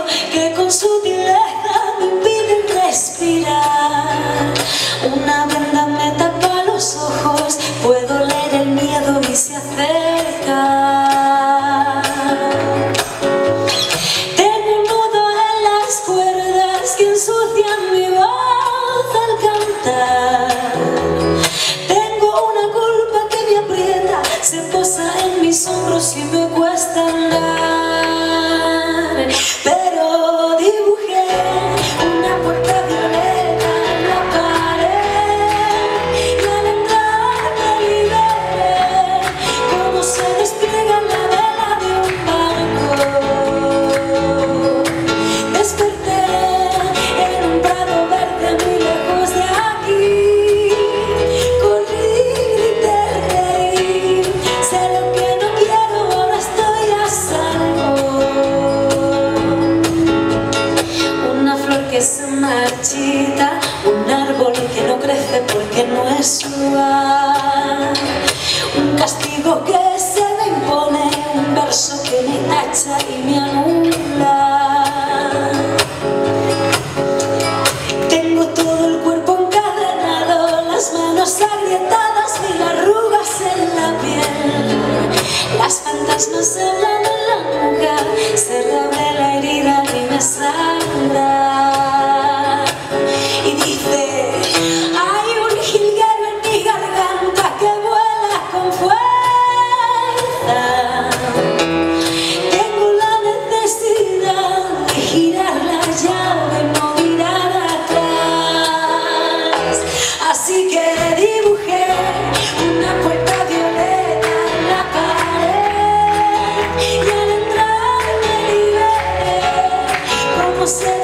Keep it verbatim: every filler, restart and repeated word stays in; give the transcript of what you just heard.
que con sutileza me impiden respirar. Una venda me tapa los ojos, puedo leer el miedo y se acerca. Tengo un nudo en las cuerdas que ensucian mi voz al cantar. Tengo una culpa que me aprieta, se posa en mis hombros y me cuesta andar. Pero dibujé una puerta violeta en la pared y al entrar me liberé, como se despliega la vela de un barco. Desperté en un prado verde muy lejos de aquí. Corrí, grité, reí, sé lo que no quiero, ahora estoy a salvo. Una flor que se marchita, un árbol que no crece porque no es su lugar, un castigo que se me impone, un verso que me tacha y me anula. Tengo todo el cuerpo encadenado, las manos agrietadas, mil arrugas en la piel, las fantasmas hablan en la nuca, se reabre la herida y me sangra. Y dice, hay un jilguero en mi garganta que vuela con fuerza. Tengo la necesidad de girar la llave y no mirar atrás. Así que dibujé una puerta violeta en la pared y al entrar me liberé, como se